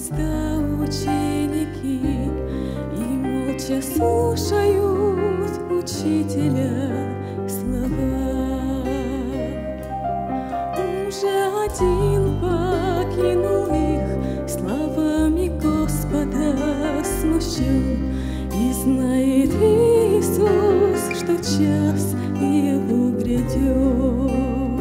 Христа ученики и молча слушают учителя слова. Уже один покинул их, словами Господа смущен, и знает Иисус, что час его грядет.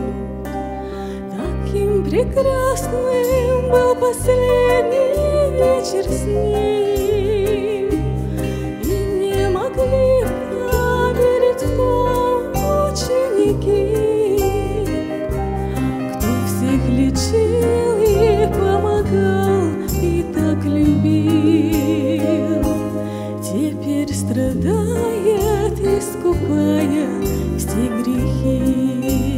Таким прекрасным был последний вечер с ним, и не могли поверить в том ученики, кто всех лечил и помогал, и так любил. Теперь страдает, искупая все грехи.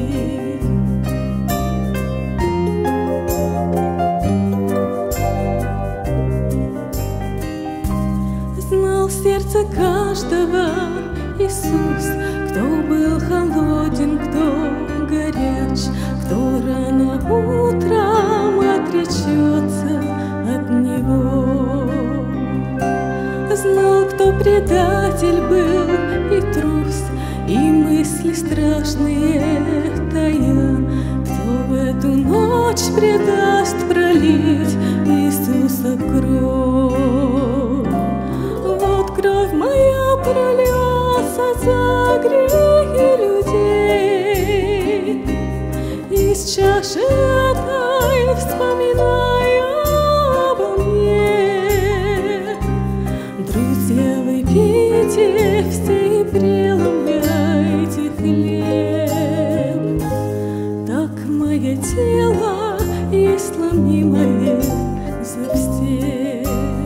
Знал сердце каждого Иисус, кто был холоден, кто горяч, кто рано утром отречется от Него. Знал, кто предатель был и трус, и мысли страшные тая, кто в эту ночь предаст пролить Иисуса кровь. Вот кровь моя прольется за грехи людей, из чаши этой вспоминая обо мне. Друзья, выпейте все и преломляйте хлеб, так мое тело есть ломимое за всех.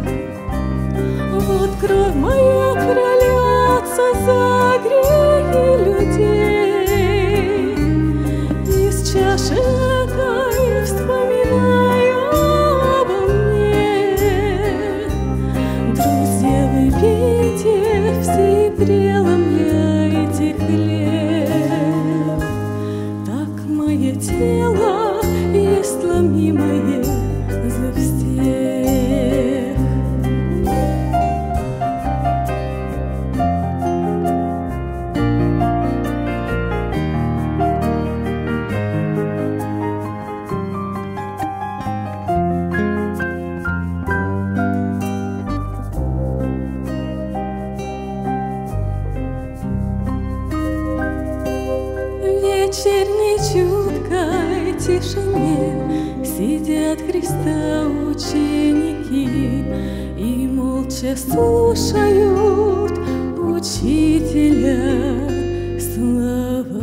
Вот кровь моя прольется за грехи людей, из чаши этой вспоминая обо мне. Друзья, выпейте все и преломляйте хлеб, так мое тело есть ломимое за всех. В вечерней чуткой тишине сидят Христа ученики и молча слушают учителя слова.